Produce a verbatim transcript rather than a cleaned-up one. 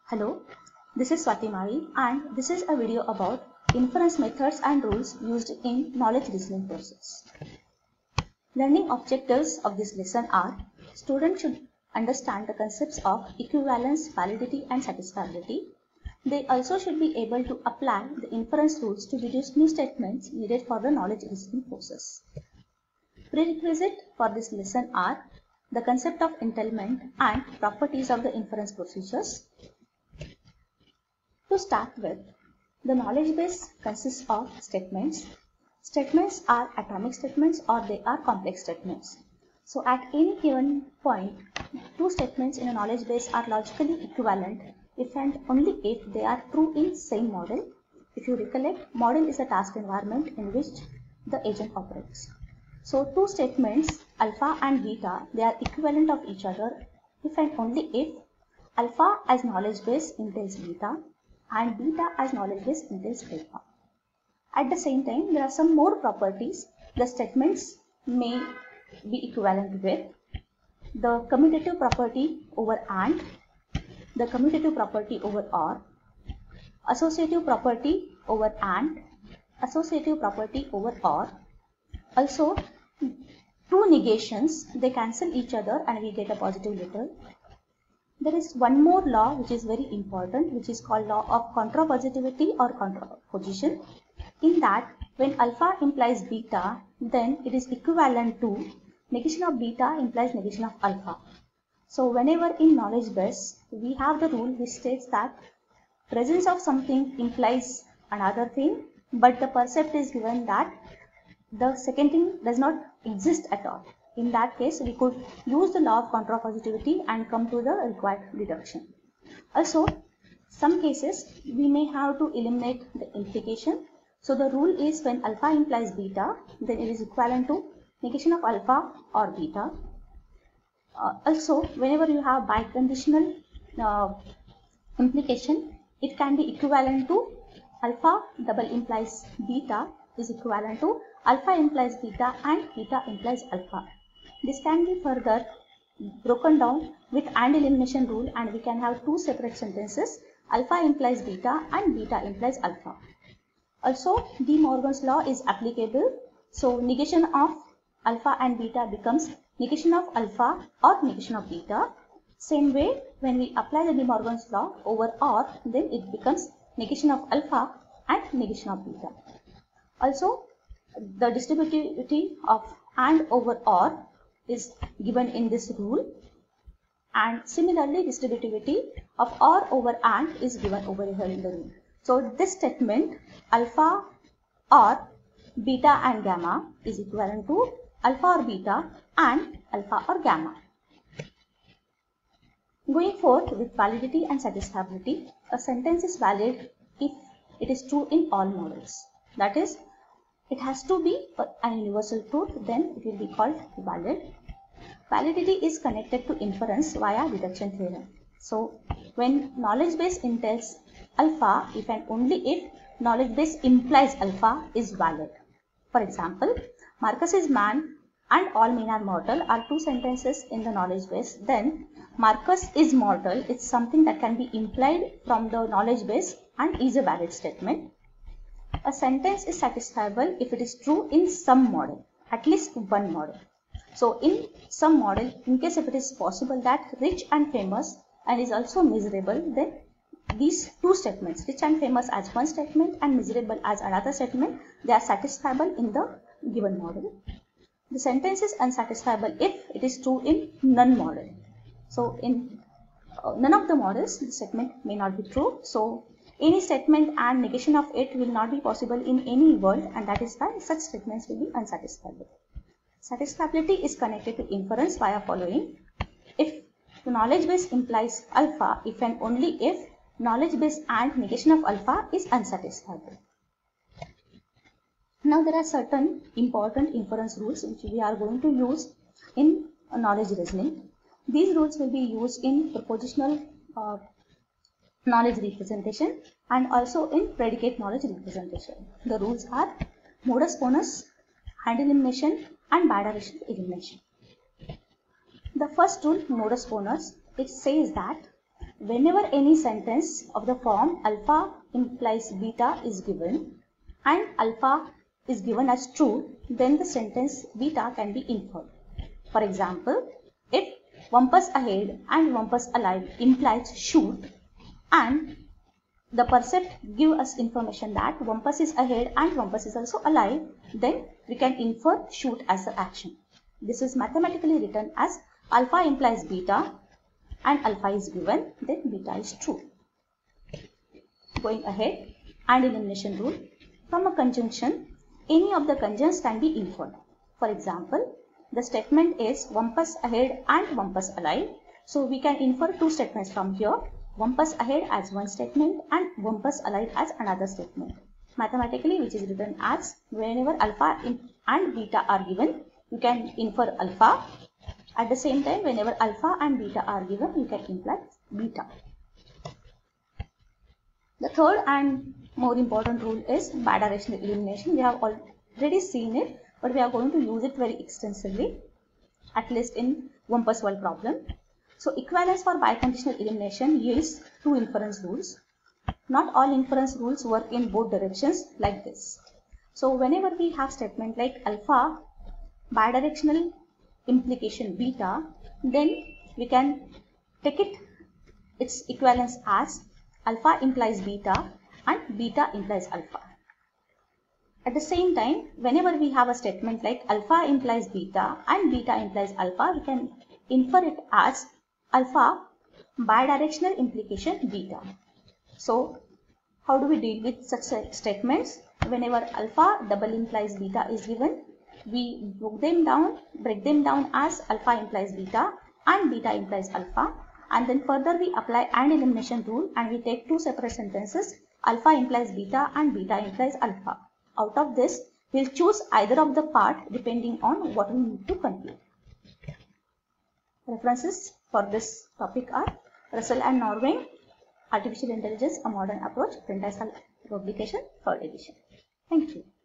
Hello, this is Swatimari and this is a video about inference methods and rules used in knowledge reasoning process. Learning objectives of this lesson are: students should understand the concepts of equivalence, validity and satisfiability. They also should be able to apply the inference rules to deduce new statements needed for the knowledge reasoning process. Prerequisites for this lesson are the concept of entailment and properties of the inference procedures. To start with, the knowledge base consists of statements. Statements are atomic statements or they are complex statements. So at any given point, two statements in a knowledge base are logically equivalent if and only if they are true in same model. If you recollect, model is a task environment in which the agent operates. So two statements, alpha and beta, they are equivalent of each other if and only if alpha as knowledge base entails beta and beta as knowledge base entails alpha. At the same time, there are some more properties the statements may be equivalent with: the commutative property over and, the commutative property over or, associative property over and, associative property over or. Also, two negations, they cancel each other and we get a positive literal. There is one more law which is very important, which is called law of contrapositivity or contraposition. In that, when alpha implies beta, then it is equivalent to negation of beta implies negation of alpha. So whenever in knowledge base, we have the rule which states that presence of something implies another thing, but the percept is given that the second thing does not exist at all. In that case, we could use the law of contrapositivity and come to the required deduction. Also, some cases we may have to eliminate the implication. So the rule is when alpha implies beta, then it is equivalent to negation of alpha or beta. Uh, also, whenever you have biconditional uh, implication, it can be equivalent to alpha double implies beta is equivalent to alpha implies beta and beta implies alpha. This can be further broken down with and-elimination rule, and we can have two separate sentences: alpha implies beta and beta implies alpha. Also, De Morgan's law is applicable. So negation of alpha and beta becomes negation of alpha or negation of beta. Same way, when we apply the De Morgan's law over or, then it becomes negation of alpha and negation of beta. Also, the distributivity of and over or is given in this rule, and similarly distributivity of or over and is given over here in the rule. So this statement alpha or beta and gamma is equivalent to alpha or beta and alpha or gamma. Going forth with validity and satisfiability, a sentence is valid if it is true in all models. That is, it has to be an universal truth, then it will be called valid. Validity is connected to inference via deduction theorem. So, when knowledge base entails alpha, if and only if knowledge base implies alpha is valid. For example, Marcus is man and all men are mortal are two sentences in the knowledge base. Then, Marcus is mortal is something that can be implied from the knowledge base and is a valid statement. A sentence is satisfiable if it is true in some model, at least one model. So in some model, in case if it is possible that rich and famous and is also miserable, then these two statements, rich and famous as one statement and miserable as another statement, they are satisfiable in the given model. The sentence is unsatisfiable if it is true in none model. So in uh, none of the models, the statement may not be true. So any statement and negation of it will not be possible in any world, and that is why such statements will be unsatisfiable. Satisfiability is connected to inference via following: if the knowledge base implies alpha, if and only if knowledge base and negation of alpha is unsatisfiable. Now there are certain important inference rules which we are going to use in knowledge reasoning. These rules will be used in propositional uh, knowledge representation and also in predicate knowledge representation. The rules are modus ponens, And-elimination and bi-directional elimination. The first rule, modus ponens, it says that whenever any sentence of the form alpha implies beta is given and alpha is given as true, then the sentence beta can be inferred. For example, if Wampus ahead and Wampus alive implies shoot and the percept give us information that Wampus is ahead and Wampus is also alive, then we can infer shoot as the action. This is mathematically written as alpha implies beta and alpha is given, then beta is true. Going ahead, and-elimination rule. From a conjunction, any of the conjunctions can be inferred. For example, the statement is Wampus ahead and Wampus alive. So we can infer two statements from here. Wampus ahead as one statement and Wampus alive as another statement. Mathematically, which is written as whenever alpha and beta are given, you can infer alpha. At the same time, whenever alpha and beta are given, you can imply beta. The third and more important rule is bidirectional elimination. We have already seen it, but we are going to use it very extensively, at least in Wampus world problem. So equivalence for biconditional elimination yields two inference rules. Not all inference rules work in both directions like this. So whenever we have statement like alpha bidirectional implication beta, then we can take it its equivalence as alpha implies beta and beta implies alpha. At the same time, whenever we have a statement like alpha implies beta and beta implies alpha, we can infer it as alpha bidirectional implication beta. So how do we deal with such statements? Whenever alpha double implies beta is given, we break them down, break them down as alpha implies beta and beta implies alpha, and then further we apply and-elimination rule and we take two separate sentences, alpha implies beta and beta implies alpha. Out of this, we'll choose either of the part depending on what we need to conclude. References for this topic are Russell and Norwing, Artificial Intelligence, a Modern Approach, Prentice publication, third edition. Thank you.